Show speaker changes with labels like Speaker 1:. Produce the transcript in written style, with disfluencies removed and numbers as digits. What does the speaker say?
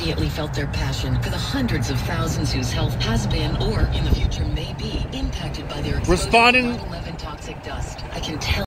Speaker 1: immediately felt their passion for the hundreds of thousands whose health has been or in the future may be impacted by their exposure to 11 toxic dust. I can tell